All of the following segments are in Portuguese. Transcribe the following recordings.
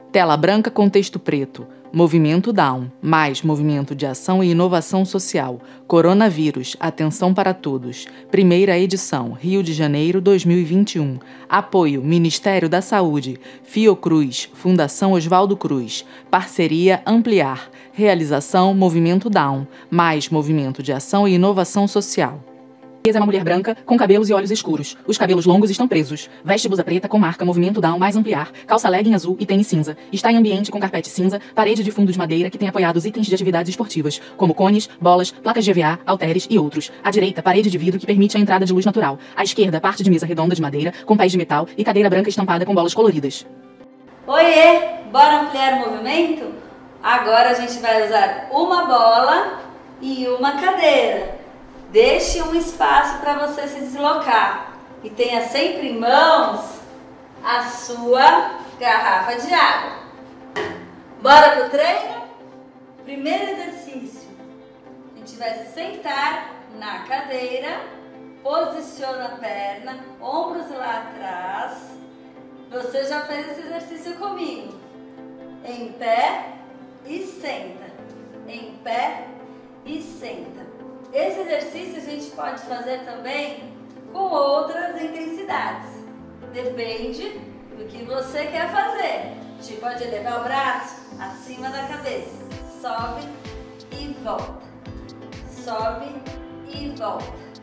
Tela branca com texto preto. Movimento Down, mais movimento de ação e inovação social. Coronavírus, atenção para todos. Primeira edição, Rio de Janeiro, 2021. Apoio, Ministério da Saúde, Fiocruz, Fundação Oswaldo Cruz. Parceria Ampliar. Realização, Movimento Down, mais movimento de ação e inovação social. É uma mulher branca com cabelos e olhos escuros. Os cabelos longos estão presos. Veste blusa preta com marca Movimento Down mais Ampliar, calça legging azul e tênis cinza. Está em ambiente com carpete cinza, parede de fundo de madeira que tem apoiados itens de atividades esportivas, como cones, bolas, placas de EVA, halteres e outros. À direita, parede de vidro que permite a entrada de luz natural. À esquerda, parte de mesa redonda de madeira com pés de metal e cadeira branca estampada com bolas coloridas. Oiê! Bora ampliar o movimento? Agora a gente vai usar uma bola e uma cadeira. Deixe um espaço para você se deslocar e tenha sempre em mãos a sua garrafa de água. Bora pro treino? Primeiro exercício, a gente vai sentar na cadeira, posiciona a perna, ombros lá atrás. Você já fez esse exercício comigo. Em pé e senta. Em pé e senta. Esse exercício a gente pode fazer também com outras intensidades. Depende do que você quer fazer. A gente pode levar o braço acima da cabeça. Sobe e volta. Sobe e volta.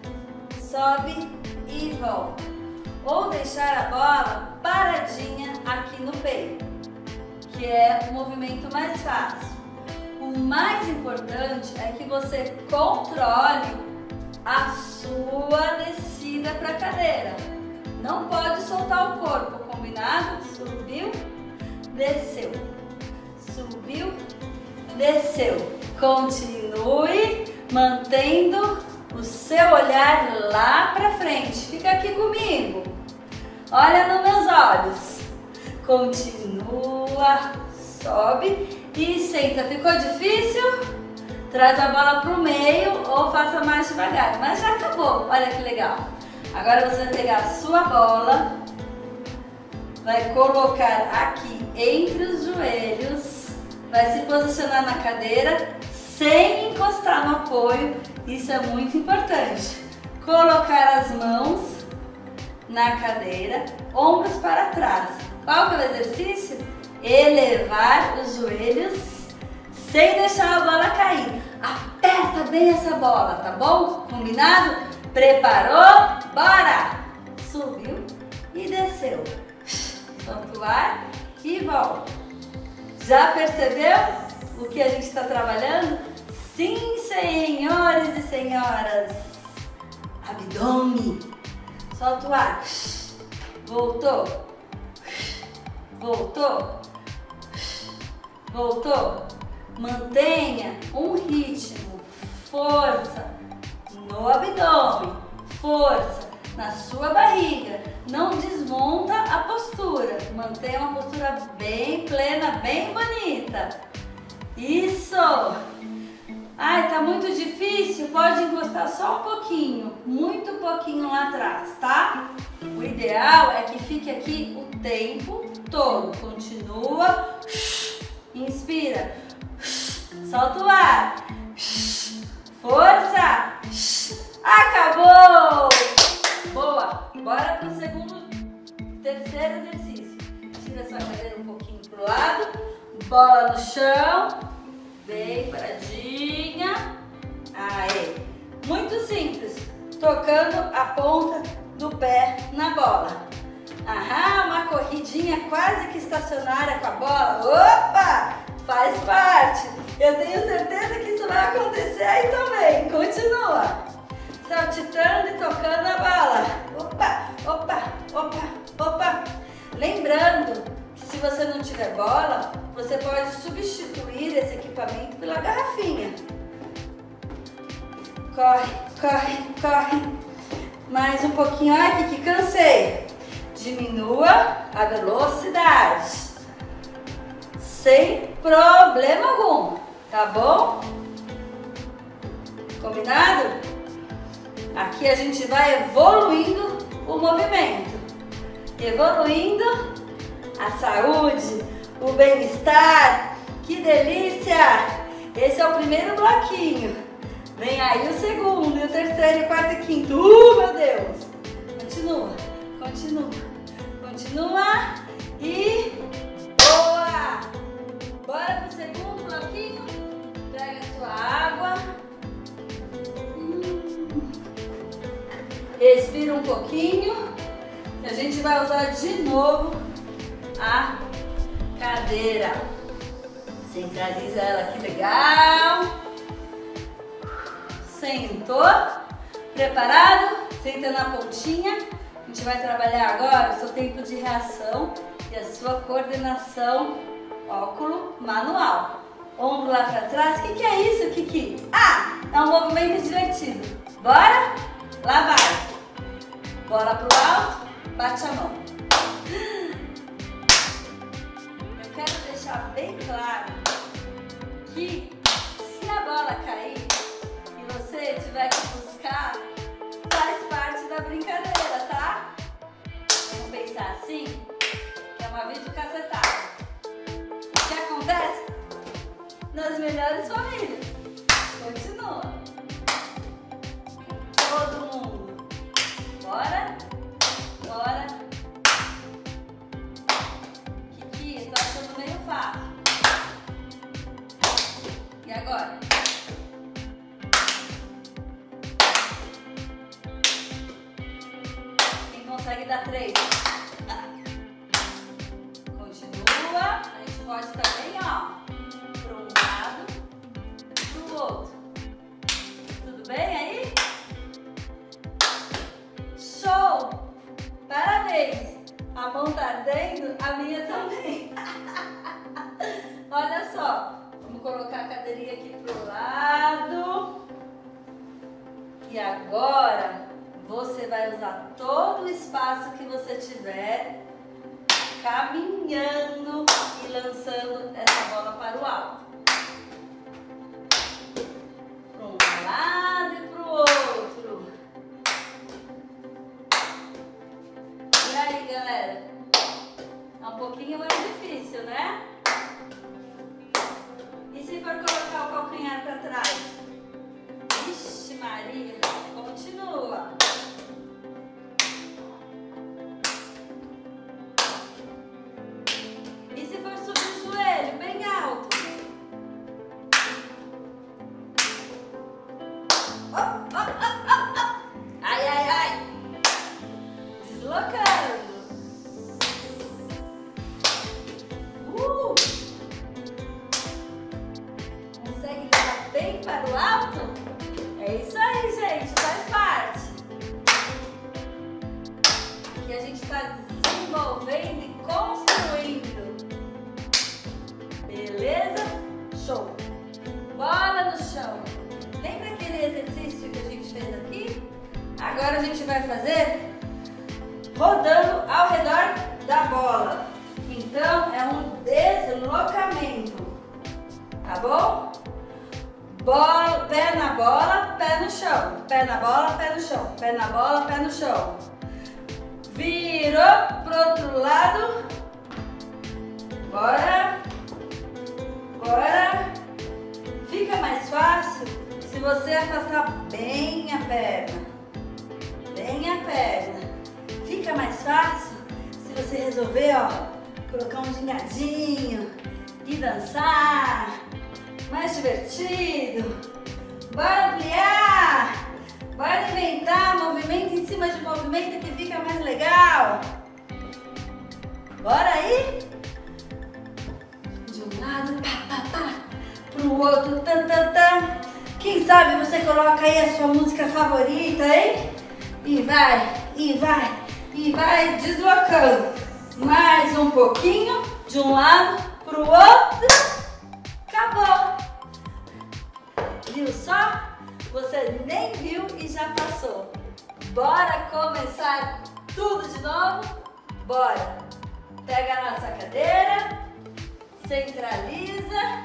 Sobe e volta. Ou deixar a bola paradinha aqui no peito, que é o movimento mais fácil. O mais importante é que você controle a sua descida para a cadeira. Não pode soltar o corpo, combinado? Subiu, desceu. Subiu, desceu. Continue mantendo o seu olhar lá para frente. Fica aqui comigo. Olha nos meus olhos. Continua, sobe. E senta. Ficou difícil? Traz a bola para o meio ou faça mais devagar. Mas já acabou. Olha que legal. Agora você vai pegar a sua bola, vai colocar aqui entre os joelhos, vai se posicionar na cadeira sem encostar no apoio. Isso é muito importante. Colocar as mãos na cadeira, ombros para trás. Qual que é o exercício? Elevar os joelhos sem deixar a bola cair. Aperta bem essa bola, tá bom? Combinado? Preparou? Bora! Subiu e desceu. Solta o ar e volta. Já percebeu o que a gente está trabalhando? Sim, senhores e senhoras. Abdômen. Solta o ar. Voltou. Voltou. Voltou. Mantenha um ritmo, força no abdômen, força na sua barriga. Não desmonta a postura. Mantenha uma postura bem plena, bem bonita. Isso! Ai, tá muito difícil? Pode encostar só um pouquinho, muito pouquinho lá atrás, tá? O ideal é que fique aqui o tempo todo. Continua. Inspira. Solta o ar. Força. Acabou! Boa! Bora pro terceiro exercício. Tira sua cadeira um pouquinho pro lado. Bola no chão. Bem paradinha. Aê! Muito simples. Tocando a ponta do pé na bola. Aham, uma corridinha quase que estacionária com a bola. Opa! Faz parte. Eu tenho certeza que isso vai acontecer aí também. Continua. Saltitando e tocando a bola. Opa, opa, opa, opa. Lembrando que se você não tiver bola, você pode substituir esse equipamento pela garrafinha. Corre, corre, corre. Mais um pouquinho. Ai, que cansei. Diminua a velocidade. Sem problema algum, tá bom? Combinado? Aqui a gente vai evoluindo o movimento. Evoluindo a saúde, o bem-estar. Que delícia! Esse é o primeiro bloquinho. Vem aí o segundo, e o terceiro, e o quarto e o quinto. Meu Deus! Continua, continua, continua. E boa! Bora pro segundo bloquinho. Pega a sua água. Respira um pouquinho. A gente vai usar de novo a cadeira. Centraliza ela, que legal. Sentou. Preparado? Senta na pontinha. A gente vai trabalhar agora o seu tempo de reação e a sua coordenação óculo manual. Ombro lá pra trás. O que é isso, Kiki? Ah, é um movimento divertido. Bora? Lá vai. Bola pro alto. Bate a mão. Eu quero deixar bem claro que se a bola cair e você tiver que buscar, faz parte da brincadeira, tá? Vamos pensar assim, que é uma videocacetada. O que acontece nas melhores famílias. Continua. Todo mundo. Bora? Bora. Kiki, eu tô achando meio fácil. E agora? Quem consegue dar 3? Continua. A gente pode também, ó, para um lado, para o outro. Tudo bem aí? Show! Parabéns! A mão tá ardendo, a minha também. Olha só, vamos colocar a cadeirinha aqui pro lado. E agora você vai usar todo o espaço que você tiver, caminhando e lançando essa bola para o alto. Para um lado e para o outro. E aí, galera? É um pouquinho mais difícil, né? E se for colocar o calcanhar para trás? Vixe Maria, continua. E se for subir o joelho bem alto? Ai, ai, ai. Deslocando. Consegue levar bem para o alto? É isso aí, gente. Faz parte. Que a gente está desenvolvendo e construindo. Beleza? Show. Bola no chão. Lembra aquele exercício que a gente fez aqui? Agora a gente vai fazer rodando ao redor da bola. Então é um deslocamento, tá bom? Bola, pé na bola, pé no chão. Pé na bola, pé no chão. Pé na bola, pé no chão. Virou pro outro lado. Bora. Bora. Fica mais fácil se você afastar bem a perna. Bem a perna. Fica mais fácil se você resolver, ó, colocar um gingadinho e dançar. Mais divertido. Bora ampliar. Bora inventar movimento em cima de movimento que fica mais legal. Bora aí? De um lado, pá, pá, pá. Pro outro, tan, tan, tan. Quem sabe você coloca aí a sua música favorita, hein? E vai, e vai, e vai deslocando. Mais um pouquinho, de um lado pro outro. Acabou. Viu só? Você nem viu e já passou. Bora começar tudo de novo? Bora. Pega a nossa cadeira, centraliza.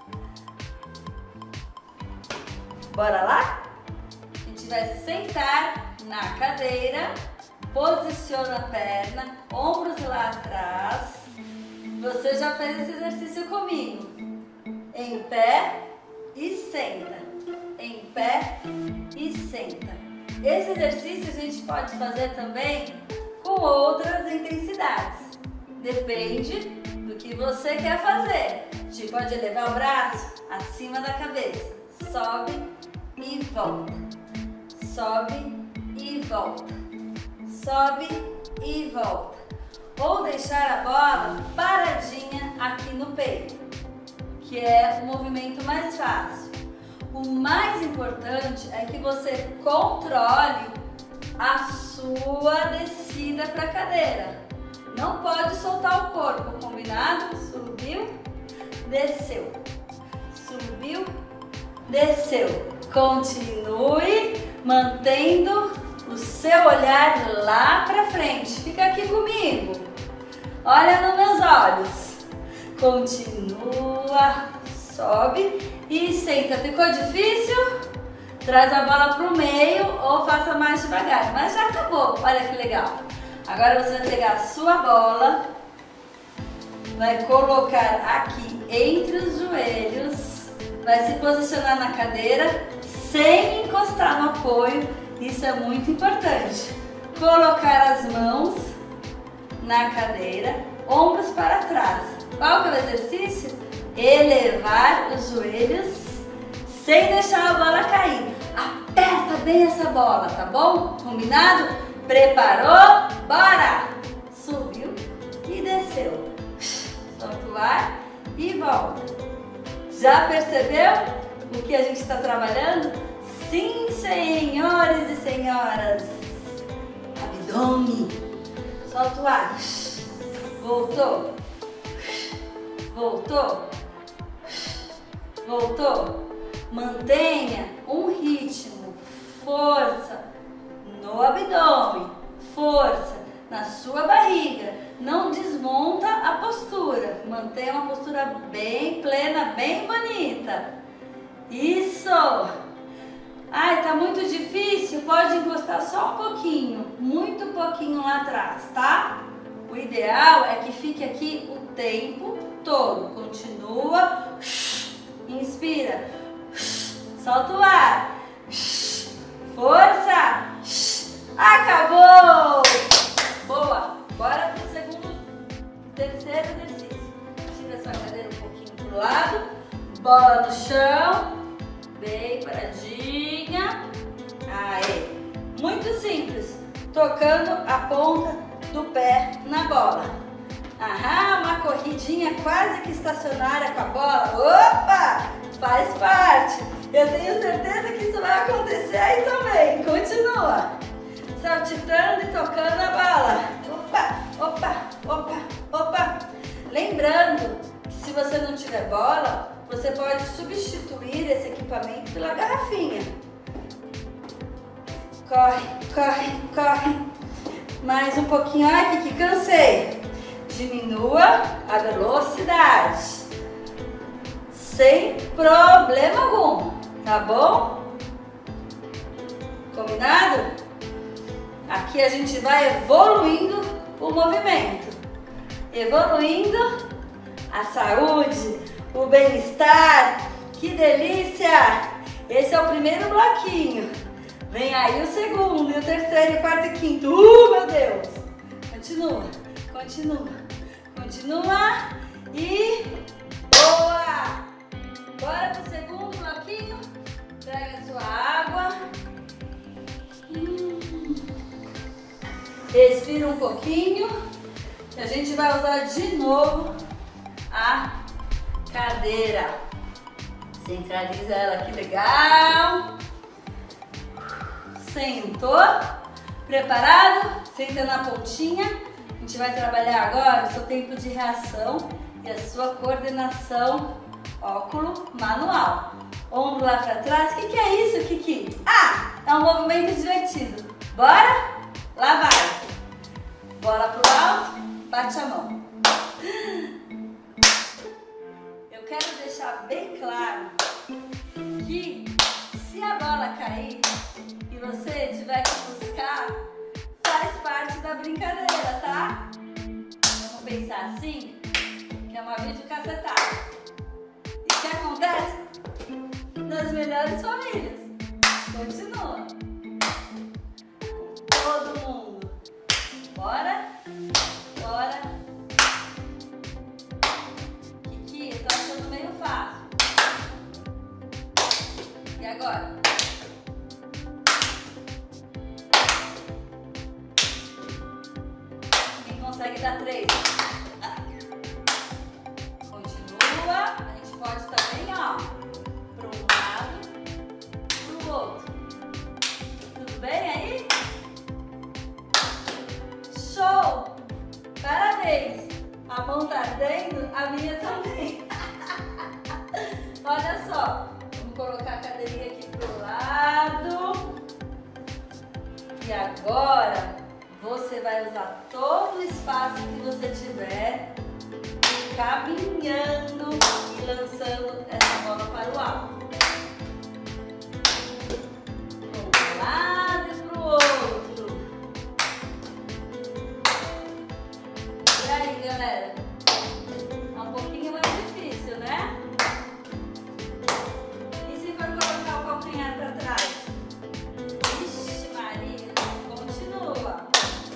Bora lá? A gente vai sentar na cadeira, posiciona a perna, ombros lá atrás. você já fez esse exercício comigo. Em pé e senta. Em pé e senta. Esse exercício a gente pode fazer também com outras intensidades. Depende do que você quer fazer. A gente pode elevar o braço acima da cabeça. Sobe e volta. Sobe e volta. Sobe e volta. Ou deixar a bola paradinha aqui no peito, que é o movimento mais fácil. O mais importante é que você controle a sua descida para a cadeira. Não pode soltar o corpo, combinado? Subiu, desceu. Subiu, desceu. Continue mantendo o seu olhar lá para frente. Fica aqui comigo. Olha nos meus olhos. Continua, sobe e senta. Ficou difícil? Traz a bola para o meio ou faça mais devagar. Mas já acabou. Olha que legal. Agora você vai pegar a sua bola, vai colocar aqui entre os joelhos, vai se posicionar na cadeira sem encostar no apoio. Isso é muito importante. Colocar as mãos na cadeira, ombros para trás. Qual que é o exercício? Elevar os joelhos sem deixar a bola cair. Aperta bem essa bola, tá bom? Combinado? Preparou? Bora! Subiu e desceu. Solta o ar e volta. Já percebeu o que a gente está trabalhando? Sim, senhores e senhoras. Abdômen. Solta o ar. Voltou. Voltou. Voltou. Mantenha um ritmo. Força no abdômen. Força na sua barriga. Não desmonta a postura. Mantenha uma postura bem plena, bem bonita. Isso! Ai, tá muito difícil? Pode encostar só um pouquinho, muito pouquinho lá atrás, tá? O ideal é que fique aqui o tempo todo. Continua. Inspira. Solta o ar. Força. Acabou! Boa! Bora pro terceiro exercício. Tira sua cadeira um pouquinho pro lado. Bola no chão. Bem paradinha. Aê! Muito simples. Tocando a ponta do pé na bola. Aham, uma corridinha quase que estacionária com a bola. Opa! Faz parte. Eu tenho certeza que isso vai acontecer aí também. Continua. Saltitando e tocando a bola. Opa, opa, opa, opa. Lembrando que se você não tiver bola, você pode substituir esse equipamento pela garrafinha. Corre, corre, corre. Mais um pouquinho. Ai, que cansei. Diminua a velocidade. Sem problema algum. Tá bom? Combinado? Aqui a gente vai evoluindo o movimento. Evoluindo a saúde, o bem-estar. Que delícia! Esse é o primeiro bloquinho. Vem aí o segundo, e o terceiro, e o quarto e quinto. Meu Deus! Continua, continua, continua. E boa! Bora pro segundo bloquinho. Pega a sua água. Respira um pouquinho. E a gente vai usar de novo a cadeira. Centraliza ela aqui, legal. Sentou. Preparado? Senta na pontinha. A gente vai trabalhar agora o seu tempo de reação e a sua coordenação óculo manual. Ombro lá pra trás. O que é isso, Kiki? Ah, é um movimento divertido. Bora? Lá vai. Bola pro alto, bate a mão. Eu quero deixar bem claro que se a bola cair e você tiver que buscar, faz parte da brincadeira, tá? Vamos pensar assim? você tá. Isso que acontece nas melhores famílias. Continua. Todo mundo. Bora? Bora. Kiki, eu tô achando meio fácil. E agora? Quem consegue dar 3? Continua. A gente pode também, ó, para um lado, para o outro. Tudo bem aí? Show! Parabéns! A mão tá ardendo, a minha também. Olha só, vamos colocar a cadeirinha aqui pro lado. E agora você vai usar todo o espaço que você tiver, caminhando e lançando essa bola para o alto. Para um lado e para o outro. E aí, galera? É um pouquinho mais difícil, né? E se for colocar o calcanhar para trás? Ixi, Maria, continua.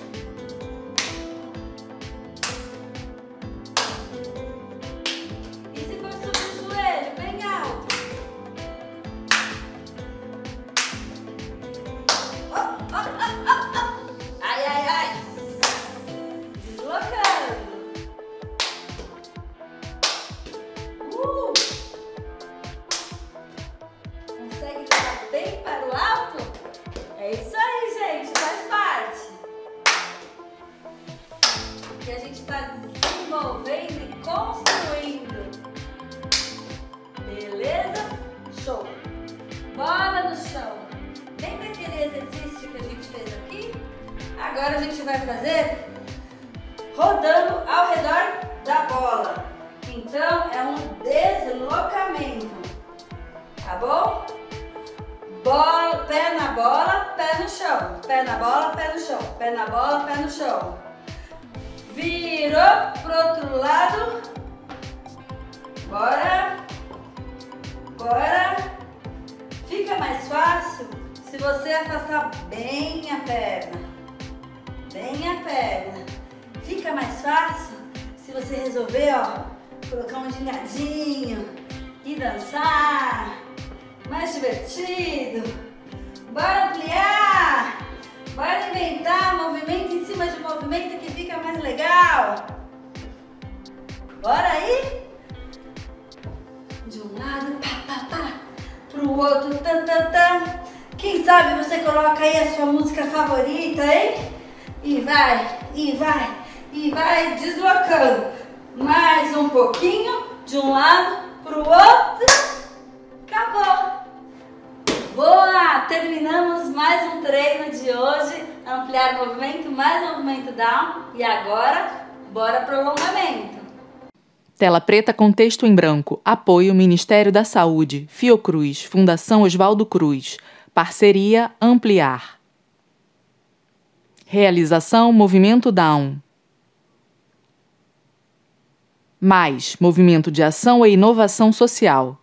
E se for subir o joelho bem alto? Ai, ai, ai. Deslocando. Consegue levar bem para o alto? É isso aí, gente. Faz parte. Que a gente está desenvolvendo e construindo. Beleza? Show. Bola no chão. Lembra aquele exercício que a gente fez aqui? Agora a gente vai fazer rodando ao redor da bola. Então é um deslocamento, tá bom? Bola, pé na bola, pé no chão. Pé na bola, pé no chão. Pé na bola, pé no chão. Virou pro outro lado. Bora. Bora. Fica mais fácil se você afastar bem a perna. Bem a perna. Fica mais fácil se você resolver, ó, colocar um gingadinho e dançar. Mais divertido. Bora ampliar. Bora inventar movimento em cima de movimento que fica mais legal. Bora aí? De um lado, pá, pá, pá. Pro outro, tan, tan, tan. Quem sabe você coloca aí a sua música favorita, hein? E vai, e vai, e vai deslocando. Mais um pouquinho, de um lado pro outro. Acabou. Boa! Terminamos mais um treino de hoje. Ampliar movimento, mais movimento down. E agora, bora pro alongamento. Tela preta com texto em branco. Apoio Ministério da Saúde, Fiocruz, Fundação Oswaldo Cruz. Parceria Ampliar. Realização Movimento Down. Mais Movimento de Ação e Inovação Social.